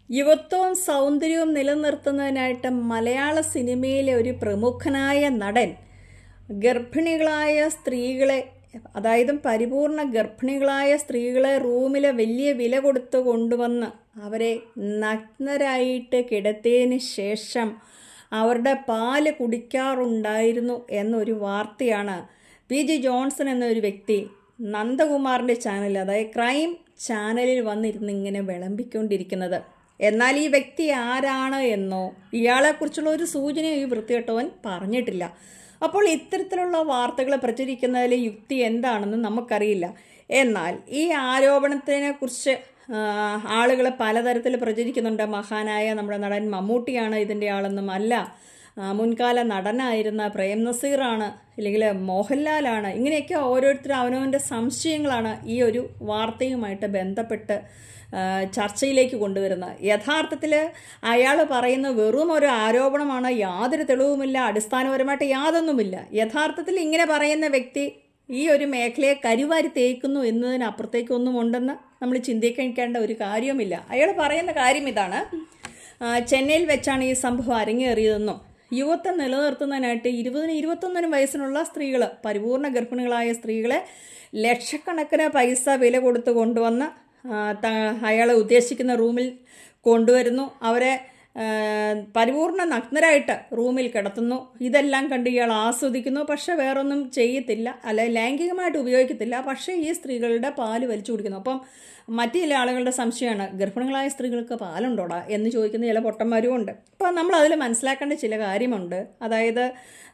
യുവത്വവും സൗന്ദര്യവും നിലനിർത്തുന്നതിനായിട്ട് മലയാള സിനിമയിലെ ഒരു പ്രമുഖനായ നടൻ ഗർഭിണികളായ സ്ത്രീകളെ, അതായത് പരിപൂർണ ഗർഭിണികളായ സ്ത്രീകളെ റൂമിലെ വലിയ വില കൊടുത്ത് കൊണ്ടുവന്ന് അവരെ നഗ്നരായിട്ട് കിടത്തിയതിന് ശേഷം അവരുടെ പാല് കുടിക്കാറുണ്ടായിരുന്നു എന്നൊരു വാർത്തയാണ് PG ജോൺസൺ എന്നൊരു വ്യക്തി നന്ദകുമാറിൻ്റെ ചാനൽ, അതായത് ക്രൈം ചാനലിൽ വന്നിരുന്ന് ഇങ്ങനെ വിളമ്പിക്കൊണ്ടിരിക്കുന്നത്. എന്നാൽ ഈ വ്യക്തി ആരാണ് എന്നോ ഇയാളെക്കുറിച്ചുള്ള ഒരു സൂചനയോ ഈ വൃത്തികെട്ടവൻ പറഞ്ഞിട്ടില്ല. അപ്പോൾ ഇത്തരത്തിലുള്ള വാർത്തകൾ പ്രചരിക്കുന്നതിലെ യുക്തി എന്താണെന്ന് നമുക്കറിയില്ല. എന്നാൽ ഈ ആരോപണത്തിനെ കുറിച്ച് ആളുകൾ പലതരത്തിൽ പ്രചരിക്കുന്നുണ്ട്. മഹാനായ നമ്മുടെ നടൻ മമ്മൂട്ടിയാണ് ഇതിൻ്റെ ആളെന്നും, അല്ല മുൻകാല നടനായിരുന്ന പ്രേം നസീറാണ്, അല്ലെങ്കിൽ മോഹൻലാലാണ്, ഇങ്ങനെയൊക്കെ ഓരോരുത്തരും അവനവൻ്റെ സംശയങ്ങളാണ് ഈ ഒരു വാർത്തയുമായിട്ട് ബന്ധപ്പെട്ട് ചർച്ചയിലേക്ക് കൊണ്ടുവരുന്നത്. യഥാർത്ഥത്തിൽ അയാൾ പറയുന്ന വെറും ഒരു ആരോപണമാണ്, യാതൊരു തെളിവുമില്ല, അടിസ്ഥാനപരമായിട്ട് യാതൊന്നുമില്ല. യഥാർത്ഥത്തിൽ ഇങ്ങനെ പറയുന്ന വ്യക്തി ഈ ഒരു മേഖലയെ കരുവാരി തേക്കുന്നു എന്നതിനപ്പുറത്തേക്കൊന്നും ഉണ്ടെന്ന് നമ്മൾ ചിന്തിക്കേണ്ട ഒരു കാര്യവുമില്ല. അയാൾ പറയുന്ന കാര്യം ഇതാണ്: ചെന്നൈയിൽ വെച്ചാണ് ഈ സംഭവം അരങ്ങേറിയതെന്നും യുവത്വം നിലനിർത്തുന്നതിനായിട്ട് 20-21 വയസ്സിനുള്ള സ്ത്രീകൾ, പരിപൂർണ ഗർഭിണികളായ സ്ത്രീകളെ ലക്ഷക്കണക്കിന് പൈസ വില കൊടുത്ത് കൊണ്ടുവന്ന് അയാൾ ഉദ്ദേശിക്കുന്ന റൂമിൽ കൊണ്ടുവരുന്നു, അവരെ പരിപൂർണ നഗ്നരായിട്ട് റൂമിൽ കിടത്തുന്നു. ഇതെല്ലാം കണ്ട് ഇയാൾ ആസ്വദിക്കുന്നു. പക്ഷെ വേറൊന്നും ചെയ്യത്തില്ല, അല്ലെ ലൈംഗികമായിട്ട് ഉപയോഗിക്കത്തില്ല. പക്ഷേ ഈ സ്ത്രീകളുടെ പാല് വലിച്ചു കുടിക്കുന്നു. അപ്പം മറ്റു ചില ആളുകളുടെ സംശയമാണ്, ഗർഭിണികളായ സ്ത്രീകൾക്ക് പാലുണ്ടോടാ എന്ന് ചോദിക്കുന്ന ചില പൊട്ടന്മാരും ഉണ്ട്. അപ്പോൾ നമ്മൾ അതിൽ മനസ്സിലാക്കേണ്ട ചില കാര്യമുണ്ട്. അതായത്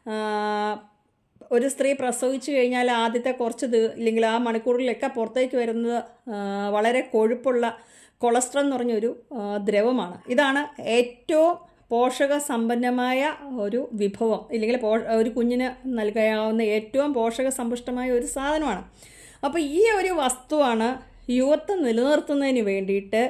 ഒരു സ്ത്രീ പ്രസവിച്ചു കഴിഞ്ഞാൽ ആദ്യത്തെ കുറച്ച് ഇല്ലെങ്കിൽ ആ മണിക്കൂറിലൊക്കെ പുറത്തേക്ക് വരുന്നത് വളരെ കൊഴുപ്പുള്ള കൊളസ്ട്രോൾ എന്ന് പറഞ്ഞൊരു ദ്രവമാണ്. ഇതാണ് ഏറ്റവും പോഷക സമ്പന്നമായ ഒരു വിഭവം, ഇല്ലെങ്കിൽ ഒരു കുഞ്ഞിന് നൽകാവുന്ന ഏറ്റവും പോഷക സമ്പുഷ്ടമായ ഒരു സാധനമാണ്. അപ്പോൾ ഈ ഒരു വസ്തുവാണ് യുവത്വം നിലനിർത്തുന്നതിന് വേണ്ടിയിട്ട്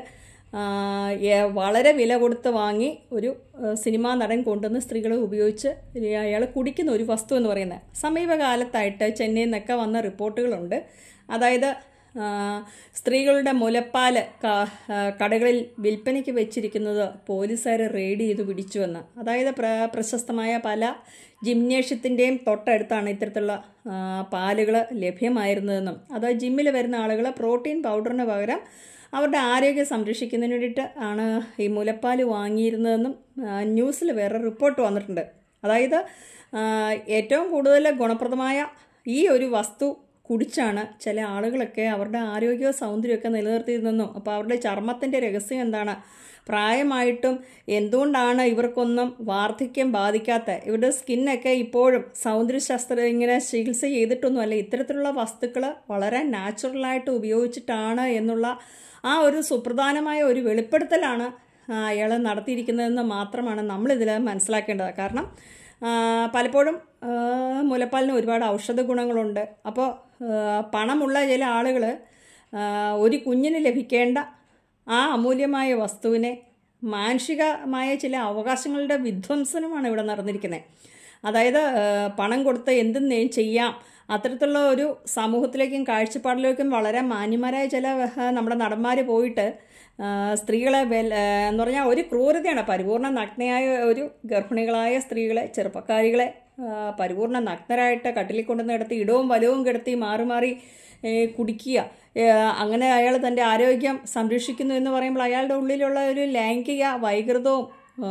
വളരെ വില കൊടുത്ത് വാങ്ങി ഒരു സിനിമാ നടൻ കൊണ്ടുവന്ന് സ്ത്രീകളെ ഉപയോഗിച്ച് അയാൾ കുടിക്കുന്ന ഒരു വസ്തു എന്ന് പറയുന്നത്. സമീപകാലത്തായിട്ട് ചെന്നൈയിൽ നിന്നൊക്കെ വന്ന റിപ്പോർട്ടുകളുണ്ട്. അതായത് സ്ത്രീകളുടെ മുലപ്പാല് കടകളിൽ വിൽപ്പനയ്ക്ക് വെച്ചിരിക്കുന്നത് പോലീസുകാർ റെയ്ഡ് ചെയ്ത് പിടിച്ചുവെന്ന്. അതായത് പ്രശസ്തമായ പല ജിംനേഷ്യത്തിൻ്റെയും തൊട്ടടുത്താണ് ഇത്തരത്തിലുള്ള പാലുകൾ ലഭ്യമായിരുന്നതെന്നും, അതായത് ജിമ്മിൽ വരുന്ന ആളുകൾ പ്രോട്ടീൻ പൗഡറിന് പകരം അവരുടെ ആരോഗ്യം സംരക്ഷിക്കുന്നതിന് വേണ്ടിയിട്ട് ആണ് ഈ മുലപ്പാൽ വാങ്ങിയിരുന്നതെന്നും ന്യൂസിൽ വേറെ റിപ്പോർട്ട് വന്നിട്ടുണ്ട്. അതായത് ഏറ്റവും കൂടുതൽ ഗുണപ്രദമായ ഈ ഒരു വസ്തു കുടിച്ചാണ് ചില ആളുകളൊക്കെ അവരുടെ ആരോഗ്യവും സൗന്ദര്യമൊക്കെ നിലനിർത്തിയിരുന്നെന്നും, അപ്പോൾ അവരുടെ ചർമ്മത്തിൻ്റെ രഹസ്യം എന്താണ്, പ്രായമായിട്ടും എന്തുകൊണ്ടാണ് ഇവർക്കൊന്നും വാർദ്ധക്യം ബാധിക്കാത്ത, ഇവരുടെ സ്കിന്നൊക്കെ ഇപ്പോഴും സൗന്ദര്യശാസ്ത്രം ഇങ്ങനെ ചികിത്സ ചെയ്തിട്ടൊന്നുമല്ല, ഇത്തരത്തിലുള്ള വസ്തുക്കൾ വളരെ നാച്ചുറലായിട്ട് ഉപയോഗിച്ചിട്ടാണ് എന്നുള്ള ആ ഒരു സുപ്രധാനമായ ഒരു വെളിപ്പെടുത്തലാണ് അയാൾ നടത്തിയിരിക്കുന്നതെന്ന് മാത്രമാണ് നമ്മളിതിൽ മനസ്സിലാക്കേണ്ടത്. കാരണം പലപ്പോഴും മുലപ്പാലിന് ഒരുപാട് ഔഷധ ഗുണങ്ങളുണ്ട്. അപ്പോൾ പണമുള്ള ചില ആളുകൾ ഒരു കുഞ്ഞിന് ലഭിക്കേണ്ട ആ അമൂല്യമായ വസ്തുവിനെ മാനുഷികമായ ചില അവകാശങ്ങളുടെ വിധ്വംസനമാണ് ഇവിടെ നടന്നിരിക്കുന്നത്. അതായത് പണം കൊടുത്ത് എന്തും ചെയ്യാം, അത്തരത്തിലുള്ള ഒരു സമൂഹത്തിലേക്കും കാഴ്ചപ്പാടിലേക്കും വളരെ മാന്യന്മാരായ ചില നമ്മുടെ നടന്മാർ പോയിട്ട് സ്ത്രീകളെ എന്ന് പറഞ്ഞാൽ ഒരു ക്രൂരതയാണ്. പരിപൂർണ നഗ്നയായ ഒരു ഗർഭിണികളായ സ്ത്രീകളെ, ചെറുപ്പക്കാരികളെ പരിപൂർണ നഗ്നരായിട്ട് കട്ടിലിൽ കൊണ്ടുവന്ന് കിടത്തി ഇടവും വലവും കിടത്തി മാറി മാറി കുടിക്കുക. അങ്ങനെ അയാൾ തൻ്റെ ആരോഗ്യം സംരക്ഷിക്കുന്നു എന്ന് പറയുമ്പോൾ അയാളുടെ ഉള്ളിലുള്ള ഒരു ലൈംഗിക വൈകൃതവും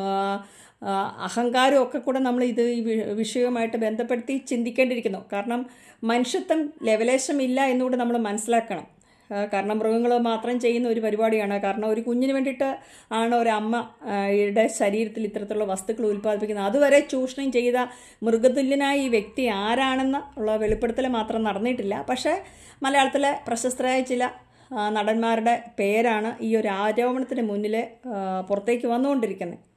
അഹങ്കാരവും ഒക്കെ കൂടെ നമ്മൾ ഈ വിഷയവുമായിട്ട് ബന്ധപ്പെടുത്തി ചിന്തിക്കേണ്ടിയിരിക്കുന്നു. കാരണം മനുഷ്യത്വം ലെവലേശമില്ല എന്നുകൂടി നമ്മൾ മനസ്സിലാക്കണം. കാരണം മൃഗങ്ങൾ മാത്രം ചെയ്യുന്ന ഒരു പരിപാടിയാണ്. കാരണം ഒരു കുഞ്ഞിന് വേണ്ടിയിട്ട് ആണ് ഒരു അമ്മയുടെ ശരീരത്തിൽ ഇത്തരത്തിലുള്ള വസ്തുക്കൾ ഉൽപ്പാദിപ്പിക്കുന്നത്. അതുവരെ ചൂഷണം ചെയ്ത മൃഗതുല്യനായ ഈ വ്യക്തി ആരാണെന്ന് ഉള്ള വെളിപ്പെടുത്തൽ മാത്രം നടന്നിട്ടില്ല. പക്ഷേ മലയാളത്തിലെ പ്രശസ്തരായ ചില നടന്മാരുടെ പേരാണ് ഈ ഒരു ആരോപണത്തിന് മുന്നിൽ പുറത്തേക്ക് വന്നുകൊണ്ടിരിക്കുന്നത്.